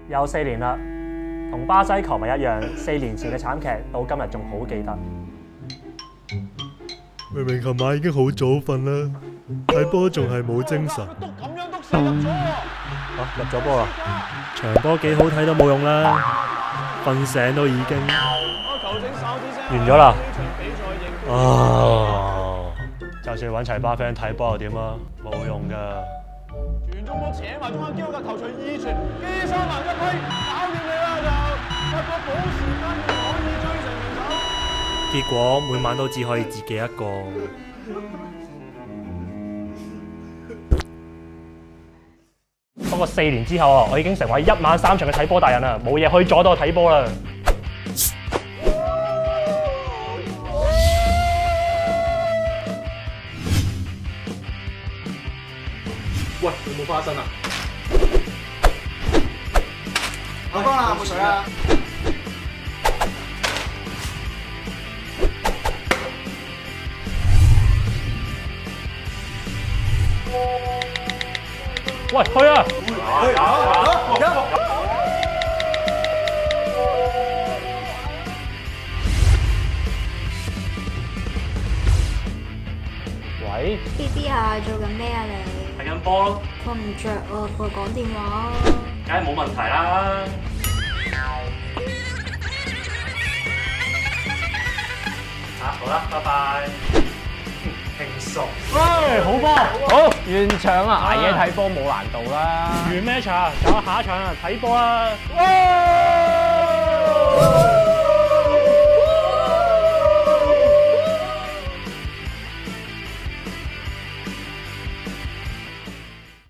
又4年啦，同巴西球迷一樣，4年前嘅慘劇到今日仲好記得。 明明琴晚已經好早瞓啦，睇波仲係冇精神。 入咗波啦！ 場波幾好睇都冇用啦，瞓醒都已經完咗啦！就算揾齊巴 friend 睇波又點啊？冇用㗎。 傳中波扯埋中間肌肉嘅頭槌2傳，機三行一批，搞掂你啦就！不過補時間可以追成平手。 結果每晚都只可以自己一個。 不過4年之後啊，我已經成為1晚3場嘅睇波達人啦，冇嘢可以阻到我睇波啦。 喂，有冇花生啊？我幫啦，有冇水啊？ 喂，去啊！喂 ，BB 啊，做緊咩啊你？ 睇緊波咯， 瞓唔着啊，佢講電話。 梗係冇問題啦。好啦，拜拜。輕鬆。喂，好波，好完場啊！捱夜睇波冇難度啦。 完咩場？仲有下一場啊！睇波啦！